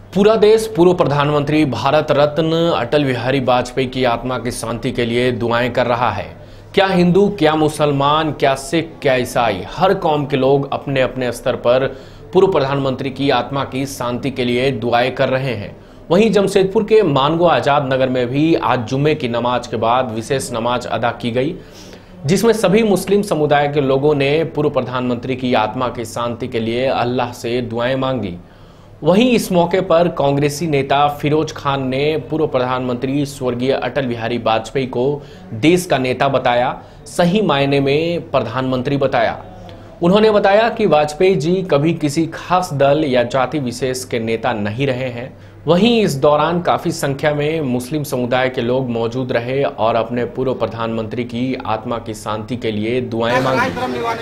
पूरा देश पूर्व प्रधानमंत्री भारत रत्न अटल बिहारी वाजपेयी की आत्मा की शांति के लिए दुआएं कर रहा है। क्या हिंदू, क्या मुसलमान, क्या सिख, क्या ईसाई, हर कौम के लोग अपने अपने स्तर पर पूर्व प्रधानमंत्री की आत्मा की शांति के लिए दुआएं कर रहे हैं। वहीं जमशेदपुर के मानगो आजाद नगर में भी आज जुम्मे की नमाज के बाद विशेष नमाज अदा की गई, जिसमें सभी मुस्लिम समुदाय के लोगों ने पूर्व प्रधानमंत्री की आत्मा की शांति के लिए अल्लाह से दुआएं मांगी। वहीं इस मौके पर कांग्रेसी नेता फिरोज खान ने पूर्व प्रधानमंत्री स्वर्गीय अटल बिहारी वाजपेयी को देश का नेता बताया, सही मायने में प्रधानमंत्री बताया। उन्होंने बताया कि वाजपेयी जी कभी किसी खास दल या जाति विशेष के नेता नहीं रहे हैं। वहीं इस दौरान काफी संख्या में मुस्लिम समुदाय के लोग मौजूद रहे और अपने पूर्व प्रधानमंत्री की आत्मा की शांति के लिए दुआएं मांगी।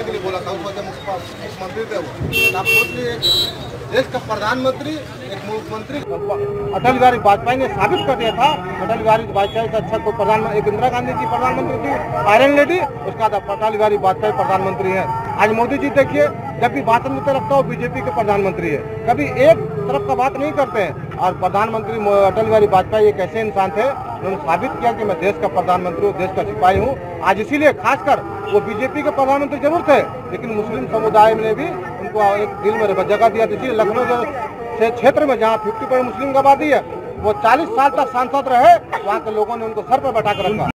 देश का प्रधानमंत्री एक मुख्यमंत्री अटल बिहारी वाजपेयी ने साबित कर दिया था। अटल बिहारी वाजपेयी से अच्छा कोई प्रधानमंत्री, एक इंदिरा गांधी जी प्रधानमंत्री थी, आयरन लेडी, उसका अटल बिहारी वाजपेयी प्रधानमंत्री है। आज मोदी जी देखिए, जब भी भाषण देते लगता है बीजेपी के प्रधानमंत्री है, कभी एक तरफ का बात नहीं करते हैं। और प्रधानमंत्री अटल बिहारी वाजपेयी एक ऐसे इंसान थे, उन्होंने साबित किया कि मैं देश का प्रधानमंत्री हूँ, देश का सिपाही हूँ। आज इसीलिए खासकर वो बीजेपी के प्रधानमंत्री जरूर थे, लेकिन मुस्लिम समुदाय ने भी उनको एक दिल में जगह दिया। इसीलिए लखनऊ से क्षेत्र में जहाँ 50% मुस्लिम की आबादी है, वो 40 साल तक सांसद रहे, वहाँ के लोगों ने उनको सर पर बैठा कर रखा।